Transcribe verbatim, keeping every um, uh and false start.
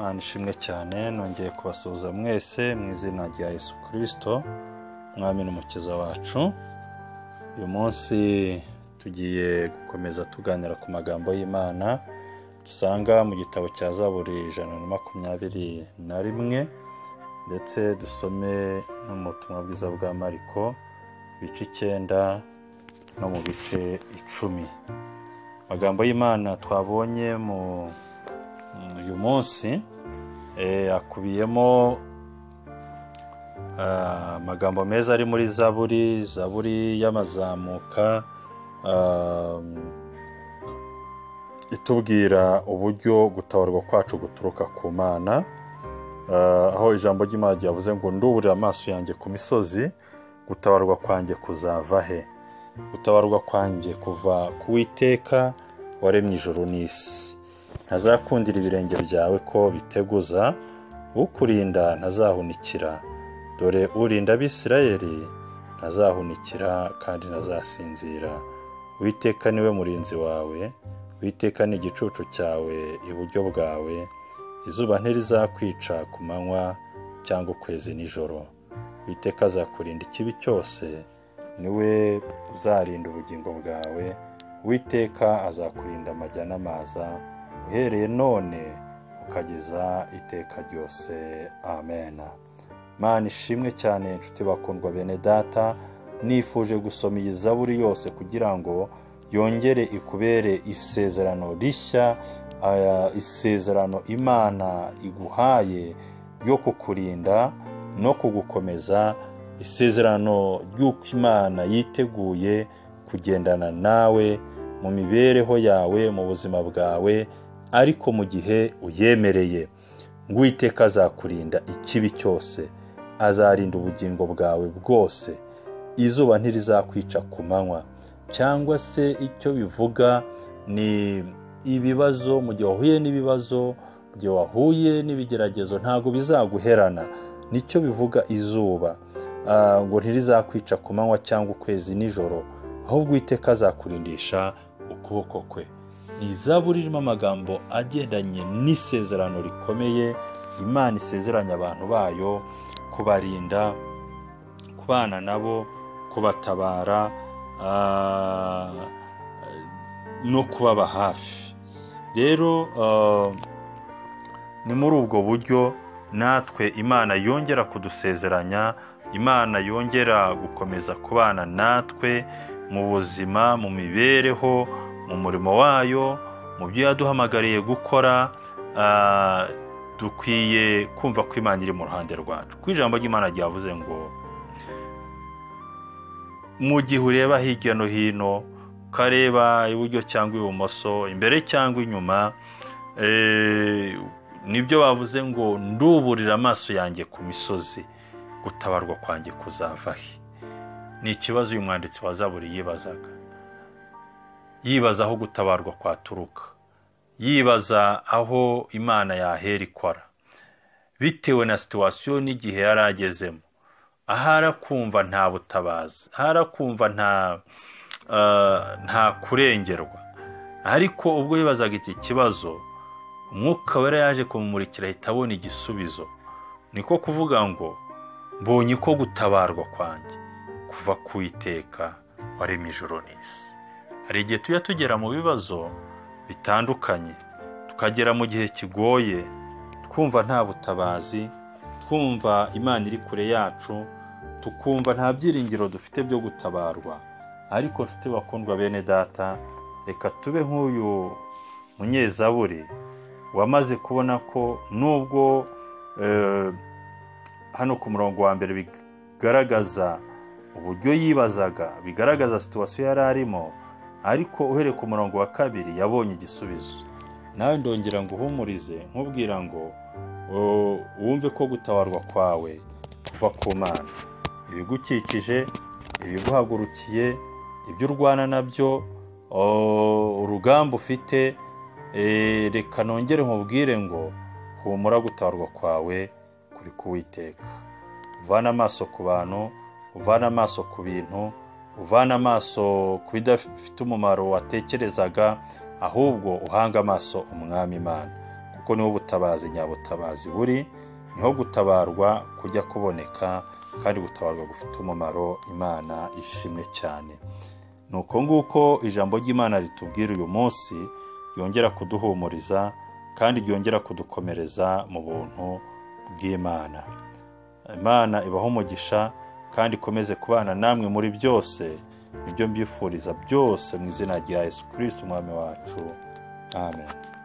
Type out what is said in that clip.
Mana ishimwe cyane, nongeye kubasuhuza mwese mu izina rya Yesu Kristo, Mwami n'Umukiza wacu. Uyu munsi tugiye gukomeza tuganira ku magambo y'Imana dusanga mu gitabo cya Zaburi ijana na makumyabiri na rimwe, ndetse dusome no mu butumwa bwiza bwa Mariko ibice icyenda no mu bice icumi. Magambo y'Imana twabonye mu uyu munsi eh akubiyemo amagambo uh, meza ari muri Zaburi Zaburi y'amazamuka, uh, itubwira uburyo gutabarwa kwacu guturuka ku Mana, uh, aho ijambo ry'Imana ryavuze ngo nduburira amaso yanjye ku misozi, gutabarwa kwanjye kuzava he? Gutabarwa kwanjye kuva ku Uwiteka waremye ijuru n'isi. Ntazakundira ibirenge byawe ko biteguza, ukurinda ntazahunikira. Dore urinda Abisirayeli ntazahunikira kandi ntazasinzira. Uwiteka niwe murinzi wawe, Uwiteka ni igicucu cyawe iburyo bwawe. Izuba ntirizakwica ku manywa cyangwa ukwezi nijoro. Uwiteka azakurinda ikibi cyose, niwe uzarinda ubugingo bwawe. Uwiteka azakurinda amajya n'amaza, uhereye none ukageza iteka ryose. Amen. Mana ishimwe cyane inshuti bakundwa bene data, nifuje gusoma iyi Zaburi yose kugira ngo yongere ikubere isezerano rishya, uh, isezerano Imana iguhaye ryo kukurinda no kugukomeza, isezerano ry'uko Imana yiteguye kugendana nawe mu mibereho yawe, mu buzima bwawe, ariko mu gihe uyemereye. Ngo Uwiteka azakurinda ikibi cyose, azarinda ubugingo bwawe bwose. Izuba ntirizakwica ku manywa. Cyangwa se icyo bivuga ni ibibazo, mu gihe wahuye n'ibibazo, mu gihe wahuye n'ibigeragezo, ntago bizaguherana. Nicyo bivuga izuba, uh, ngo ntirizakwica ku manywa cyangwa ukwezi nijoro, ahubwo Uwiteka azakurindisha ukuboko kwe. Ni Zaburi irimo amagambo agendanye n'isezerano rikomeye Imana isezeranya abantu bayo, kubarinda, kubana nabo, kubatabara, uh, no kubaba hafi. Rero uh, ni muri ubwo buryo natwe Imana yongera kudusezeranya, Imana yongera gukomeza kubana natwe mu buzima, mu mibereho, mu murimo wayo, mu byo yaduhamagariye gukora. Uh, dukwiye kumva ko Imana iri mu ruhande rwacu. Ku ijambo ry'Imana ryavuze ngo mu gihe ureba hirya no hino, ukareba iburyo cyangwa ibumoso, imbere cyangwa inyuma, eh, nibyo bavuze ngo nduburira amaso yanjye ku misozi, gutabarwa kwanjye kuzava he? Ni ikibazo uyu mwanditsi wa Zaburi yibazaga. Yibaza aho gutabarwa kwaturuka, yibaza aho Imana yahera ikora, bitewe na situation n'igihe yaragezemo. Ahara kumva nta butabazi, ahara kumva nta uh, nta kurengerwa. Ariko ubwo yibazaga iki kibazo, Umwuka Wera yaje kumumurikira ahita abona igisubizo. Niko kuvuga ngo mbonye ko gutabarwa kwanjye kuva ku Uwiteka waremye ijuru n'isi. Hari igihe tujya tugera mu bibazo bitandukanye, tukagera mu gihe kigoye, twumva nta butabazi, twumva Imana iri kure yacu, tukumva nta byiringiro dufite byo gutabarwa. Ariko nshuti bakundwa bene data, reka tube nk'uyu munyezaburi wamaze kubona ko nubwo eh, hano ku murongo wa mbere bigaragaza uburyo yibazaga, bigaragaza situation yari arimo, ariko uhere ku murongo wa kabiri yabonye igisubizo. Nawe ndongera ngo uhumurize nkubwira ngo wumve ko gutabarwa kwawe kuva ku Mana. Ibigukikije, ibiguhagurukiye, ibyo urwana nabyo, urugamba ufite, e, reka nongere nkubwire ngo humura, gutabarwa kwawe kuri ku Uwiteka. Uvana amaso ku bantu, uvana amaso ku bintu, uvana amaso ku bidafite umumaro watekerezaga, ahubwo uhanga amaso Umwami Imana. kuko niho ubutabazi nyabutabazi buri, niho gutabarwa kujya kuboneka, kandi gutabarwa gufite umumaro. Imana ishimwe cyane. nuko nguko ijambo ry'Imana ritubwira uyu munsi ryongera kuduhumuriza kandi ryongera kudukomereza mu buntu bw'Imana. Imana ibaho umugisha kandi ikomeze kubana namwe muri byose. Nibyo mbifuriza byose mu izina rya Yesu Kristo umwami wacu. Amen.